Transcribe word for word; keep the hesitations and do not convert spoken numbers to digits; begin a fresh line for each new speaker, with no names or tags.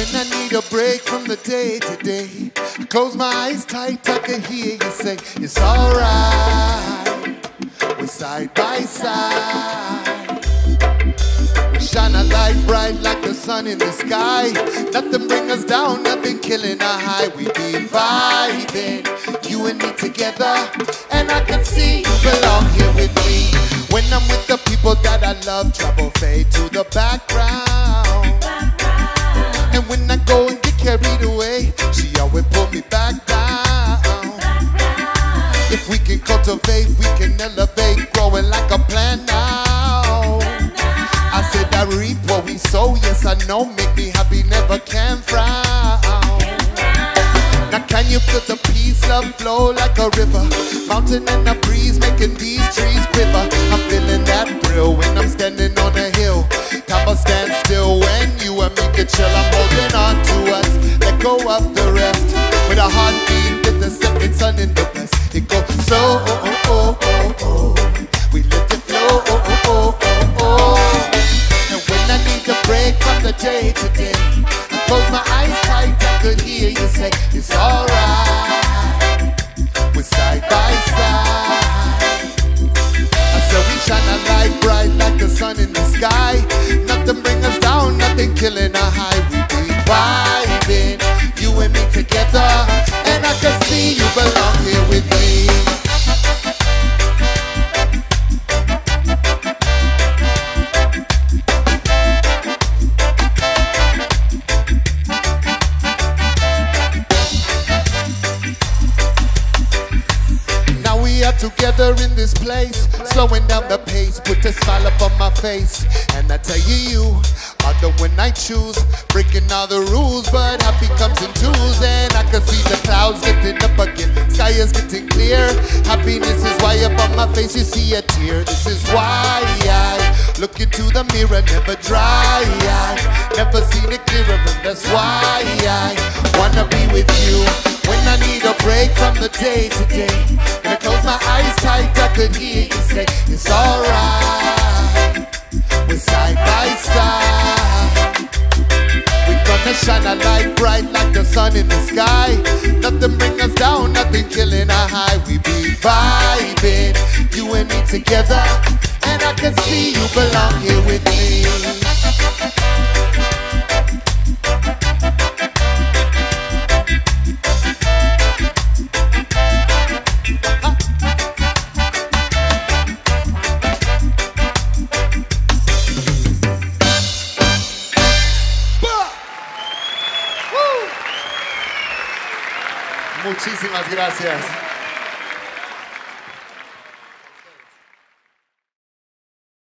when I need a break from the day to day, I close my eyes tight, I can hear you say, it's alright, we're side by side. We shine a light bright like the sun in the sky. Nothing bring us down, nothing killing our high. We be vibing, you and me together, and I can see you belong here with me. When I'm with the people that I love, trouble fade to the background. background. And when I go and get carried away, she always pull me back down. background. If we can cultivate, we can elevate, growing like a plant now. I said I reap what we sow, yes I know, make me happy, never can frown. Now can you feel the peace, love flow like a river, mountain and a breeze making these trees quiver. I'm feeling that thrill when I'm standing on a hill. Time will stand still when you and me can chill. I'm holding on to us, let go of the rest. With a heartbeat with the second sun in the west. It goes so oh oh oh oh oh. We let it flow oh oh oh oh oh. And when I need a break from the day to day, I close my eyes tight, I could hear you say, it's alright, we're side by side. I said we shine a light bright like the sun in the sky. Nothing bring us down, nothing killing our high. We be vibing, you and me together, and I can see you belong here with me. Together in this place, slowing down the pace, put a smile up on my face. And I tell you, you are the one I choose, breaking all the rules, but happy comes in twos. And I can see the clouds lifting up again, sky is getting clear. Happiness is why up on my face you see a tear. This is why I look into the mirror, never dry. I never seen it clearer, and that's why I wanna be with you. When I need a break from the day to day, when I close my eyes tight, I could hear you say, it's alright, we're side by side. We're gonna shine a light bright like the sun in the sky. Nothing bring us down, nothing killing our high. We be vibing, you and me together, and I can see you belong here with me. Muchísimas gracias.